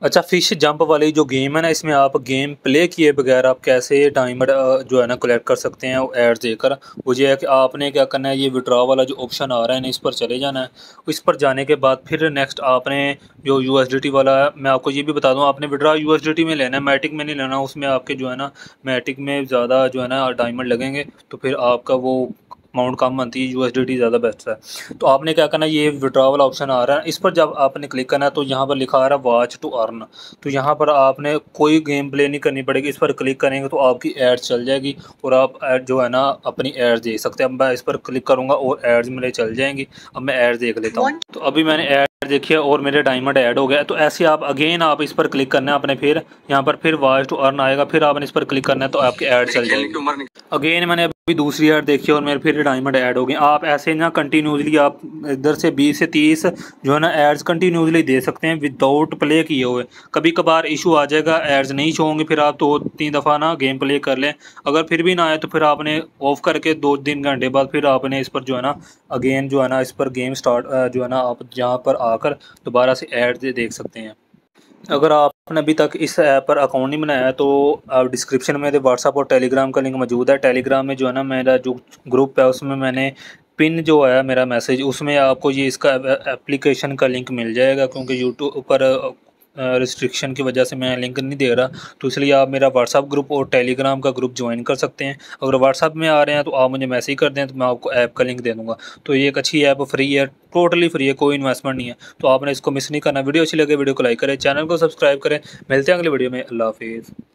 अच्छा, fish jump वाली जो गेम है ना, इसमें आप गेम प्ले किए बगैर आप कैसे डायमंड जो है ना कलेक्ट कर सकते हैं ऐड देकर। वो ये है कि आपने क्या करना है, ये विड्रॉ वाला जो ऑप्शन आ रहा है ना, इस पर चले जाना है। इस पर जाने के बाद फिर नेक्स्ट आपने जो यूएसडीटी वाला है, मैं आपको ये भी बता दूँ, आपने विड्रॉ यूएसडीटी में लेना है, मैटिक में नहीं लेना। उसमें आपके जो है ना मैटिक में ज़्यादा जो है ना डायमंड लगेंगे, तो फिर आपका वो अमाउंट कम बनती है। यूएसडीटी ज़्यादा बेस्ट है। तो आपने क्या करना है, ये विड्रॉ वाला ऑप्शन आ रहा है, इस पर जब आपने क्लिक करना है तो यहाँ पर लिखा आ रहा है वॉच टू अर्न। तो यहाँ पर आपने कोई गेम प्ले नहीं करनी पड़ेगी, इस पर क्लिक करेंगे तो आपकी एड चल जाएगी और आप ऐड जो है ना अपनी एड देख सकते हैं। अब मैं इस पर क्लिक करूँगा और एड्स मेरे चल जाएंगी। अब मैं ऐड देख लेता हूँ। तो अभी मैंने ऐड देखिए और मेरे डायमंड ऐड हो गया। तो ऐसे आप अगेन आप इस पर क्लिक करना है आपने, फिर यहाँ पर फिर वॉच टू अर्न आएगा, फिर आपने इस पर क्लिक करना है तो आपकी ऐड चल जाएगी। अगेन मैंने अभी दूसरी ऐड देखी और मेरे फिर डायमंड ऐड हो गए। आप ऐसे ना कंटिन्यूसली आप इधर से 20 से 30 जो है ना एड्स कंटिन्यूसली दे सकते हैं विदाउट प्ले किए हुए। कभी कभार इशू आ जाएगा, एड्स नहीं शो होंगे, फिर आप 2-3 दफ़ा ना गेम प्ले कर लें। अगर फिर भी ना आए तो फिर आपने ऑफ करके 2-3 घंटे बाद फिर आपने इस पर जो है ना अगेन जो है ना इस पर गेम स्टार्ट जो है ना आप जहाँ पर आकर दोबारा से ऐड देख सकते हैं। अगर आपने अभी तक इस ऐप पर अकाउंट नहीं बनाया है तो डिस्क्रिप्शन में व्हाट्सअप और टेलीग्राम का लिंक मौजूद है। टेलीग्राम में जो है ना मेरा जो ग्रुप है उसमें मैंने पिन जो है मेरा मैसेज, उसमें आपको ये इसका एप्लीकेशन का लिंक मिल जाएगा, क्योंकि यूट्यूब पर रिस्ट्रिक्शन की वजह से मैं लिंक नहीं दे रहा। तो इसलिए आप मेरा व्हाट्सअप ग्रुप और टेलीग्राम का ग्रुप ज्वाइन कर सकते हैं। अगर व्हाट्सअप में आ रहे हैं तो आप मुझे मैसेज कर दें तो मैं आपको ऐप का लिंक दे दूँगा। तो ये एक अच्छी ऐप फ्री है, टोटली फ्री है, कोई इन्वेस्टमेंट नहीं है। तो आपने इसको मिस नहीं करना। वीडियो अच्छी लगे वीडियो को लाइक करें, चैनल को सब्सक्राइब करें। मिलते हैं अगले वीडियो में। अल्लाह हाफिज़।